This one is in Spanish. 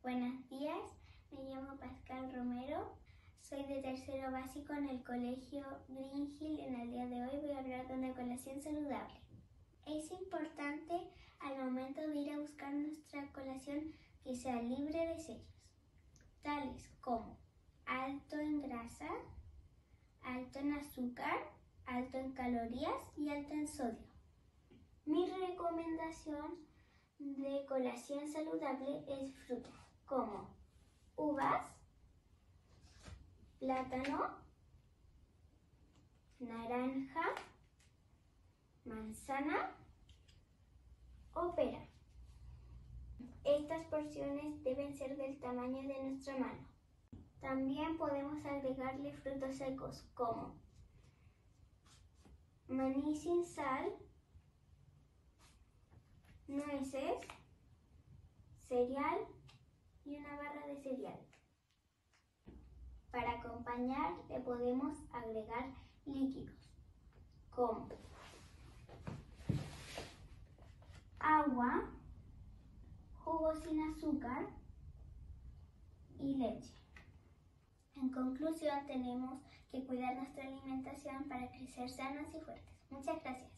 Buenos días, me llamo Pascal Romero, soy de tercero básico en el colegio Green Hill. En el día de hoy voy a hablar de una colación saludable. Es importante al momento de ir a buscar nuestra colación que sea libre de sellos, tales como alto en grasa, alto en azúcar, alto en calorías y alto en sodio. Mi recomendación de colación saludable es frutas como uvas, plátano, naranja, manzana o pera. Estas porciones deben ser del tamaño de nuestra mano. También podemos agregarle frutos secos como maní sin sal, nueces, cereal y una barra de cereal. Para acompañar le podemos agregar líquidos como agua, jugo sin azúcar y leche. En conclusión, tenemos que cuidar nuestra alimentación para crecer sanos y fuertes. Muchas gracias.